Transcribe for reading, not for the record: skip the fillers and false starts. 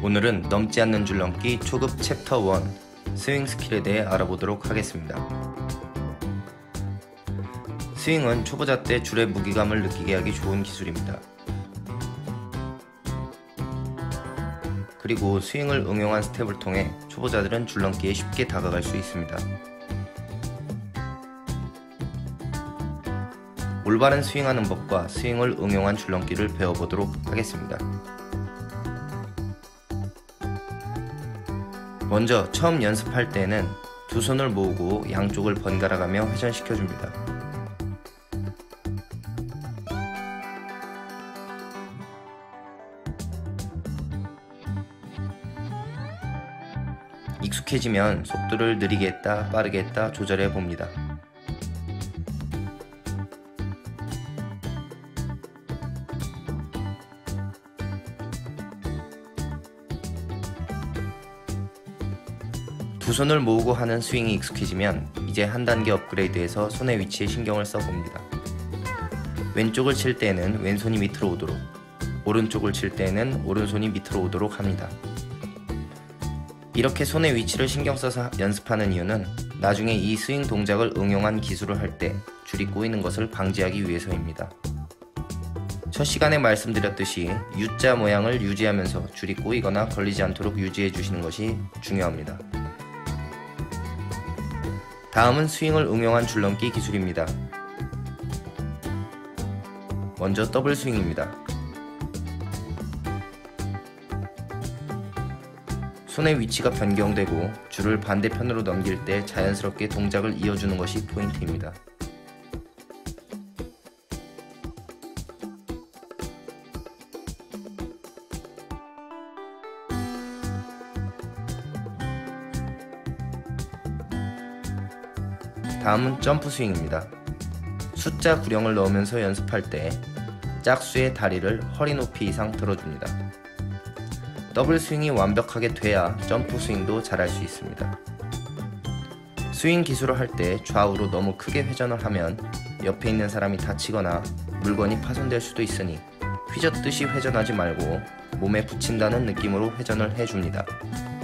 오늘은 넘지 않는 줄넘기 초급 챕터 1 스윙 스킬에 대해 알아보도록 하겠습니다. 스윙은 초보자 때 줄의 무게감을 느끼게 하기 좋은 기술입니다. 그리고 스윙을 응용한 스텝을 통해 초보자들은 줄넘기에 쉽게 다가갈 수 있습니다. 올바른 스윙하는 법과 스윙을 응용한 줄넘기를 배워보도록 하겠습니다. 먼저 처음 연습할 때는 두 손을 모으고 양쪽을 번갈아 가며 회전시켜줍니다. 익숙해지면 속도를 느리게 했다 빠르게 했다 조절해 봅니다. 두 손을 모으고 하는 스윙이 익숙해지면 이제 한 단계 업그레이드해서 손의 위치에 신경을 써봅니다. 왼쪽을 칠 때에는 왼손이 밑으로 오도록, 오른쪽을 칠 때에는 오른손이 밑으로 오도록 합니다. 이렇게 손의 위치를 신경 써서 연습하는 이유는 나중에 이 스윙 동작을 응용한 기술을 할 때 줄이 꼬이는 것을 방지하기 위해서입니다. 첫 시간에 말씀드렸듯이 U자 모양을 유지하면서 줄이 꼬이거나 걸리지 않도록 유지해 주시는 것이 중요합니다. 다음은 스윙을 응용한 줄넘기 기술입니다. 먼저 더블 스윙입니다. 손의 위치가 변경되고 줄을 반대편으로 넘길 때 자연스럽게 동작을 이어주는 것이 포인트입니다. 다음은 점프 스윙입니다. 숫자 구령을 넣으면서 연습할 때 짝수의 다리를 허리 높이 이상 들어줍니다. 더블 스윙이 완벽하게 돼야 점프 스윙도 잘할 수 있습니다. 스윙 기술을 할 때 좌우로 너무 크게 회전을 하면 옆에 있는 사람이 다치거나 물건이 파손될 수도 있으니 휘젓듯이 회전하지 말고 몸에 붙인다는 느낌으로 회전을 해줍니다.